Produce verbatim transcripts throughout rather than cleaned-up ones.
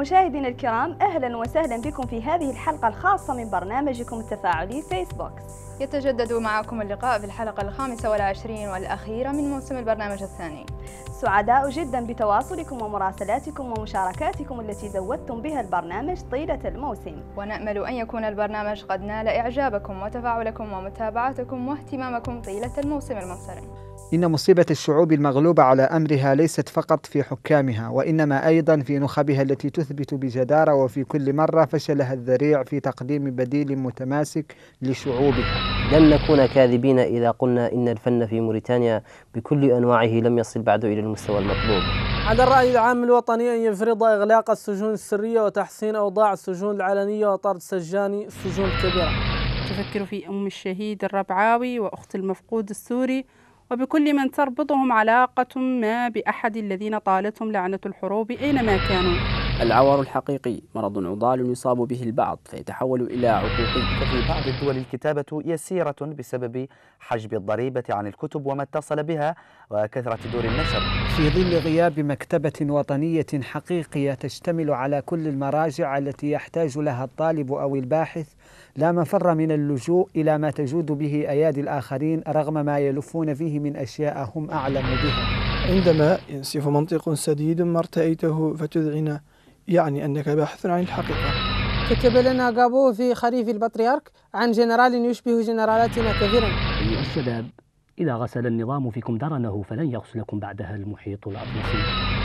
مشاهدينا الكرام، أهلا وسهلا بكم في هذه الحلقة الخاصة من برنامجكم التفاعلي فيسبوكس. يتجدد معكم اللقاء في الحلقة الخامسة والعشرين والأخيرة من موسم البرنامج الثاني. سعداء جدا بتواصلكم ومراسلاتكم ومشاركاتكم التي زودتم بها البرنامج طيلة الموسم، ونأمل أن يكون البرنامج قد نال إعجابكم وتفاعلكم ومتابعتكم واهتمامكم طيلة الموسم المنصرم. إن مصيبة الشعوب المغلوبة على أمرها ليست فقط في حكامها، وإنما أيضا في نخبها التي تثبت بجدارة وفي كل مرة فشلها الذريع في تقديم بديل متماسك لشعوبها. لن نكون كاذبين إذا قلنا إن الفن في موريتانيا بكل أنواعه لم يصل بعد إلى المستوى المطلوب. على الرأي العام الوطني أن يفرض إغلاق السجون السرية وتحسين أوضاع السجون العلنية وطرد سجاني السجون الكبيرة. تفكر في أم الشهيد الربعاوي وأخت المفقود السوري وبكل من تربطهم علاقة ما بأحد الذين طالتهم لعنة الحروب أينما كانوا. العوار الحقيقي مرض عضال يصاب به البعض فيتحول إلى عقوقي. ففي بعض الدول الكتابة يسيرة بسبب حجب الضريبة عن الكتب وما اتصل بها وكثرة دور النشر. في ظل غياب مكتبة وطنية حقيقية تشتمل على كل المراجع التي يحتاج لها الطالب أو الباحث، لا مفر من اللجوء إلى ما تجود به أيادي الآخرين رغم ما يلفون فيه من أشياء هم أعلم بها. عندما ينسف منطق سديد ما ارتأيته فتذعن، يعني أنك باحث عن الحقيقة. كتب لنا غابو في خريف البطريرك عن جنرال يشبه جنرالاتنا كثيرا. أيها الشباب، إذا غسل النظام فيكم درنه فلن يغسلكم بعدها المحيط الأطلسي.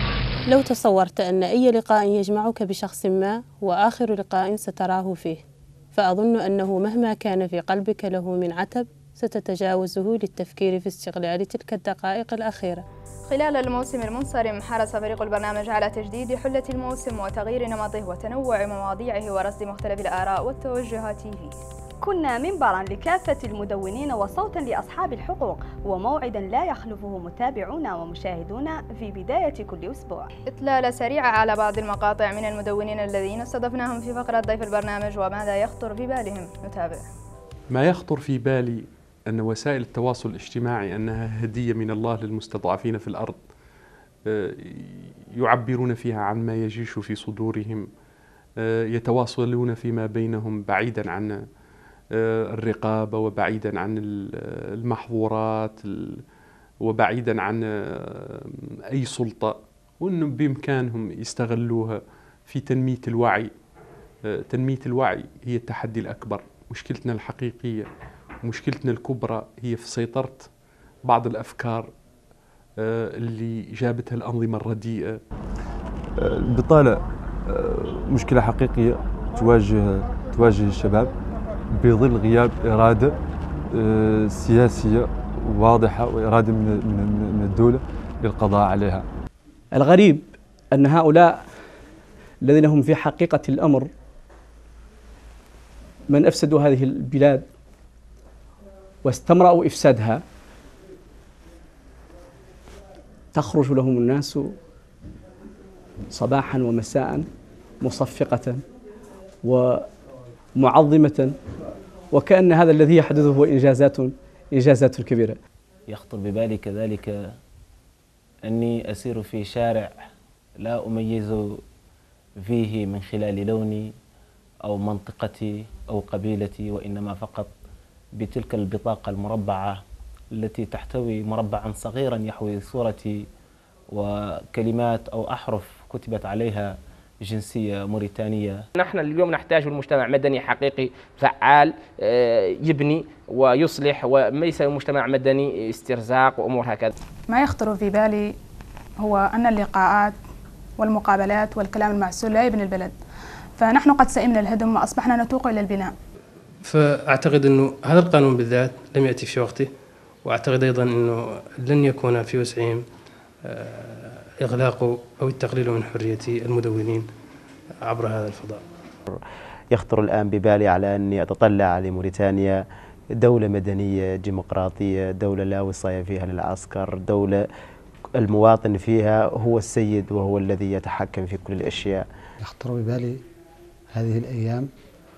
لو تصورت أن أي لقاء يجمعك بشخص ما هو آخر لقاء ستراه فيه، فأظن أنه مهما كان في قلبك له من عتب ستتجاوزه للتفكير في استغلال تلك الدقائق الأخيرة. خلال الموسم المنصرم حرص فريق البرنامج على تجديد حلة الموسم وتغيير نمطه وتنوع مواضيعه ورصد مختلف الآراء والتوجهات فيه. كنا منبرا لكافة المدونين وصوتا لأصحاب الحقوق وموعدا لا يخلفه متابعونا ومشاهدونا في بداية كل أسبوع. إطلالة سريعة على بعض المقاطع من المدونين الذين استضفناهم في فقرة ضيف البرنامج وماذا يخطر في بالهم. نتابع. ما يخطر في بالي أن وسائل التواصل الاجتماعي أنها هدية من الله للمستضعفين في الأرض، يعبرون فيها عن ما يجيش في صدورهم، يتواصلون فيما بينهم بعيدا عن الرقابة وبعيدا عن المحظورات وبعيدا عن أي سلطة، وأنه بإمكانهم يستغلوها في تنمية الوعي. تنمية الوعي هي التحدي الأكبر. مشكلتنا الحقيقية مشكلتنا الكبرى هي في سيطرة بعض الأفكار اللي جابتها الأنظمة الرديئة. البطالة مشكلة حقيقية تواجه تواجه الشباب بظل غياب إرادة سياسية واضحة وإرادة من من الدولة للقضاء عليها. الغريب أن هؤلاء الذين هم في حقيقة الأمر من أفسدوا هذه البلاد واستمرأوا إفسادها تخرج لهم الناس صباحا ومساء مصفقة ومعظمة، وكأن هذا الذي يحدث هو إنجازات إنجازات كبيرة. يخطر ببالي كذلك أني أسير في شارع لا أميز فيه من خلال لوني أو منطقتي أو قبيلتي، وإنما فقط بتلك البطاقة المربعة التي تحتوي مربعا صغيرا يحوي صورتي وكلمات أو أحرف كتبت عليها جنسية موريتانية. نحن اليوم نحتاج المجتمع مدني حقيقي فعال يبني ويصلح، وليس مجتمع مدني استرزاق وأمور هكذا. ما يخطر في بالي هو أن اللقاءات والمقابلات والكلام المعسول لا يبني البلد، فنحن قد سئمنا الهدم وأصبحنا نتوق إلى البناء. فأعتقد أنه هذا القانون بالذات لم يأتي في وقته، وأعتقد أيضا أنه لن يكون في وسعهم إغلاق أو التقليل من حرية المدونين عبر هذا الفضاء. يخطر الآن ببالي على أني أتطلع لموريتانيا دولة مدنية ديمقراطية، دولة لا وصاية فيها للعسكر، دولة المواطن فيها هو السيد وهو الذي يتحكم في كل الأشياء. يخطر ببالي هذه الأيام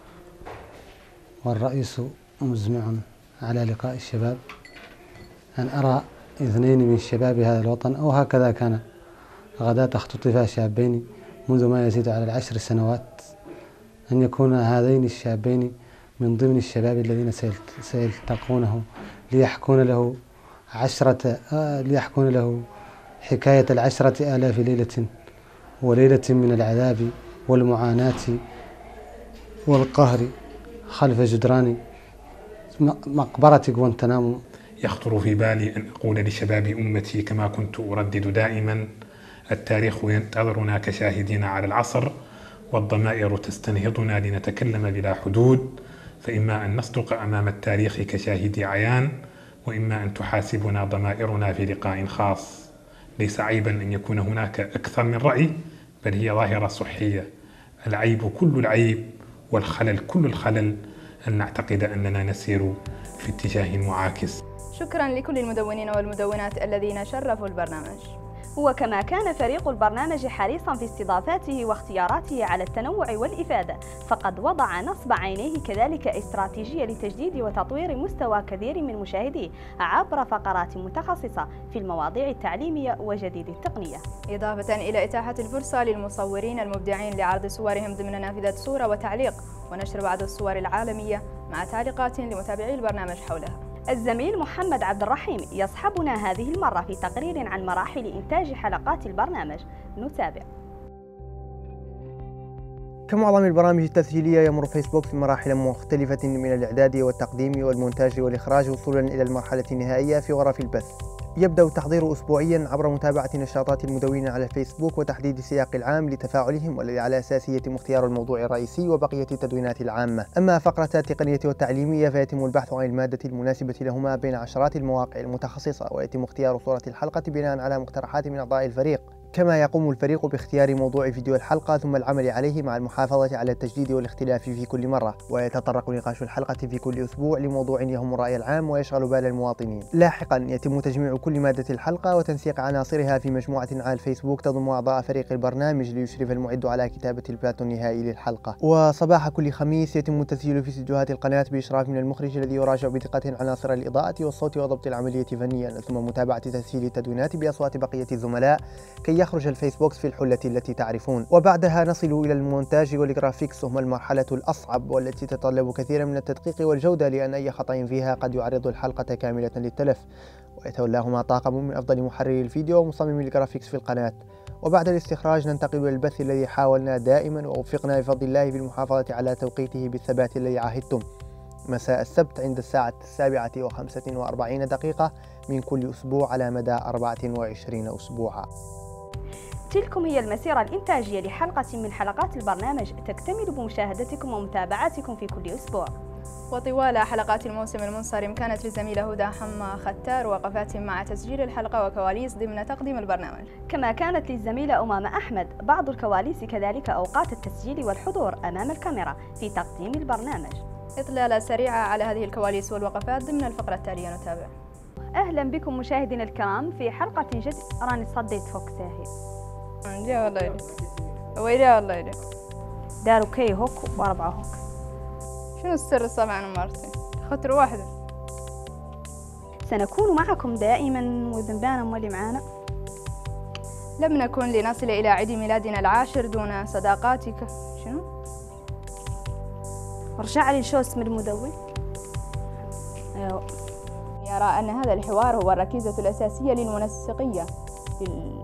والرئيس مزمع على لقاء الشباب أن أرى اثنين من شباب هذا الوطن، أو هكذا كان غداة اختطفا شابين منذ ما يزيد على العشر سنوات أن يكون هذين الشابين من ضمن الشباب الذين سيلتقونه ليحكون له عشرة آه ليحكون له حكاية العشرة آلاف ليلة وليلة من العذاب والمعاناة والقهر خلف جدران مقبرة غوانتنامو. يخطر في بالي أن أقول لشباب أمتي كما كنت أردد دائما: التاريخ ينتظرنا كشاهدين على العصر، والضمائر تستنهضنا لنتكلم بلا حدود، فإما أن نصدق أمام التاريخ كشاهدي عيان، وإما أن تحاسبنا ضمائرنا في لقاء خاص. ليس عيبا أن يكون هناك أكثر من رأي، بل هي ظاهرة صحية. العيب كل العيب والخلل كل الخلل أن نعتقد أننا نسير في اتجاه معاكس. شكرا لكل المدونين والمدونات الذين شرفوا البرنامج. وكما كان فريق البرنامج حريصا في استضافاته واختياراته على التنوع والإفادة، فقد وضع نصب عينيه كذلك استراتيجية لتجديد وتطوير مستوى كثير من مشاهديه عبر فقرات متخصصة في المواضيع التعليمية وجديد التقنية، إضافة إلى إتاحة الفرصة للمصورين المبدعين لعرض صورهم ضمن نافذة صورة وتعليق ونشر بعض الصور العالمية مع تعليقات لمتابعي البرنامج حولها. الزميل محمد عبد الرحيم يصحبنا هذه المرة في تقرير عن مراحل إنتاج حلقات البرنامج. نتابع. كمعظم البرامج التسجيلية يمر فيسبوك في مراحل مختلفة من الإعداد والتقديم والمونتاج والإخراج وصولا إلى المرحلة النهائية في غرف البث. يبدأ التحضير أسبوعيا عبر متابعة نشاطات المدونين على الفيسبوك وتحديد السياق العام لتفاعلهم والذي على أساسه يتم اختيار الموضوع الرئيسي وبقية التدوينات العامة. أما فقرة التقنية والتعليمية فيتم البحث عن المادة المناسبة لهما بين عشرات المواقع المتخصصة، ويتم اختيار صورة الحلقة بناء على مقترحات من أعضاء الفريق. كما يقوم الفريق باختيار موضوع فيديو الحلقة ثم العمل عليه مع المحافظة على التجديد والاختلاف في كل مرة، ويتطرق نقاش الحلقة في كل أسبوع لموضوع يهم الرأي العام ويشغل بال المواطنين. لاحقا يتم تجميع كل مادة الحلقة وتنسيق عناصرها في مجموعة على الفيسبوك تضم أعضاء فريق البرنامج ليشرف المعد على كتابة البلان النهائي للحلقة. وصباح كل خميس يتم التسجيل في استديوهات القناة بإشراف من المخرج الذي يراجع بدقة عناصر الإضاءة والصوت وضبط العملية فنيا، ثم متابعة تسجيل التدوينات بأصوات بقية الزملاء كي يخرج الفيسبوك في الحلة التي تعرفون. وبعدها نصل إلى المونتاج والجرافيكس، وهم المرحلة الأصعب والتي تتطلب كثيرا من التدقيق والجودة، لأن أي خطأ فيها قد يعرض الحلقة كاملة للتلف، ويتولاهما طاقم من أفضل محرري الفيديو ومصممي الجرافيكس في القناة. وبعد الاستخراج ننتقل إلى البث الذي حاولنا دائما ووفقنا بفضل الله في المحافظة على توقيته بالثبات الذي عاهدتم، مساء السبت عند الساعة السابعة وخمسة وأربعين دقيقة من كل أسبوع على مدى أربعة وعشرين أسبوعا. تلكم هي المسيرة الإنتاجية لحلقة من حلقات البرنامج تكتمل بمشاهدتكم ومتابعتكم في كل أسبوع. وطوال حلقات الموسم المنصرم كانت للزميلة هدى حما ختار وقفات مع تسجيل الحلقة وكواليس ضمن تقديم البرنامج، كما كانت للزميلة أمامة أحمد بعض الكواليس كذلك أوقات التسجيل والحضور أمام الكاميرا في تقديم البرنامج. إطلالة سريعة على هذه الكواليس والوقفات ضمن الفقرة التالية. نتابع. أهلا بكم مشاهدينا الكرام في حلقة جد. راني صديت فوق ساهي لا والله يلي ويلي والله يلي داروا كي هوك وأربعة هوك. شنو السر السابع مرتين خطر واحدة؟ سنكون معكم دائما وذنبانا مولي معانا. لم نكن لنصل إلى عيد ميلادنا العاشر دون صداقاتك. شنو؟ رجع لي شو اسم المدون. أيوه. يرى أن هذا الحوار هو الركيزة الأساسية للمنسقية لل...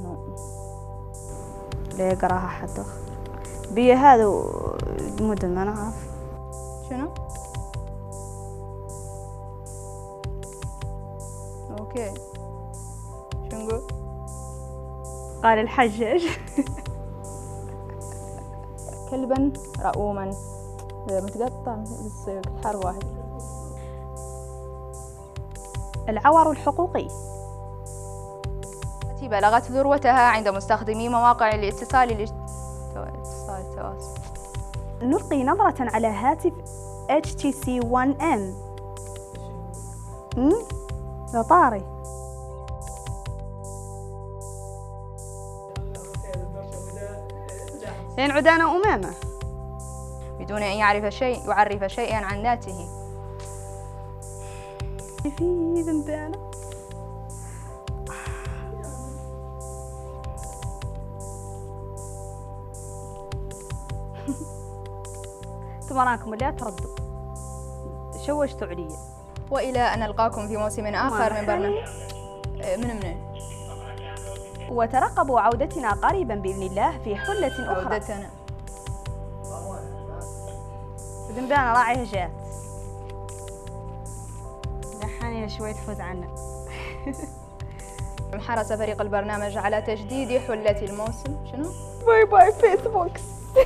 لا يقراها حد آخر بي هذا المدن ما نعرف. شنو؟ اوكي شو نقول؟ قال الحجاج كلبا رؤوما متقطع بس حرف واحد. العور الحقوقي بلغت ذروتها عند مستخدمي مواقع الاتصال الاتصال التواصل. نلقي نظرة على هاتف إتش تي سي ون إم. امم لا طاري. لين عدانا أمامة بدون أن يعرف شيء يعرف شيئا عن ذاته. في ذنبانا. انتم راكم اللي تردوا شوشتوا علي. والى ان نلقاكم في موسم اخر من برنامج من منين وترقبوا عودتنا قريبا باذن الله في حله اخرى. عودتنا دندانه راعيها جات لحانيها شوي تفوز عنا. حرص فريق البرنامج على تجديد حلة الموسم. شنو؟ باي باي فيسبوكس.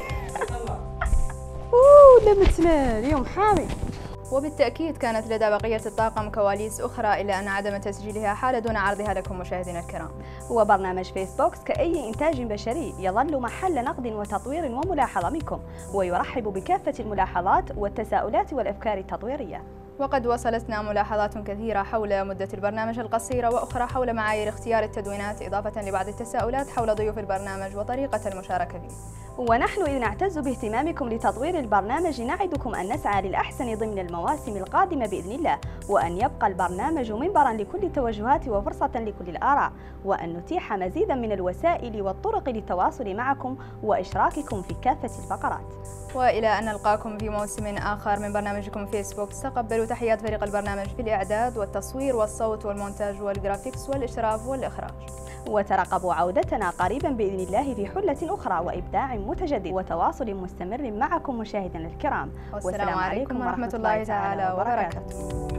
اوه لمتنا اليوم حامي. وبالتأكيد كانت لدى بقية الطاقم كواليس أخرى إلا أن عدم تسجيلها حال دون عرضها لكم مشاهدينا الكرام. وبرنامج فيسبوكس كأي إنتاج بشري يظل محل نقد وتطوير وملاحظة منكم، ويرحب بكافة الملاحظات والتساؤلات والأفكار التطويرية. وقد وصلتنا ملاحظات كثيرة حول مدة البرنامج القصيرة وأخرى حول معايير اختيار التدوينات، إضافة لبعض التساؤلات حول ضيوف البرنامج وطريقة المشاركة فيه. ونحن إذ نعتز باهتمامكم لتطوير البرنامج نعدكم أن نسعى للأحسن ضمن المواسم القادمة بإذن الله، وأن يبقى البرنامج منبرا لكل التوجهات وفرصة لكل الآراء، وأن نتيح مزيدا من الوسائل والطرق للتواصل معكم وإشراككم في كافة الفقرات. وإلى أن نلقاكم في موسم آخر من برنامجكم فيسبوك، تقبلوا تحيات فريق البرنامج في الإعداد والتصوير والصوت والمونتاج والجرافيكس والإشراف والإخراج. وترقبوا عودتنا قريبا بإذن الله في حلة أخرى وإبداع متجدد وتواصل مستمر معكم مشاهدينا الكرام. والسلام عليكم ورحمة الله تعالى وبركاته.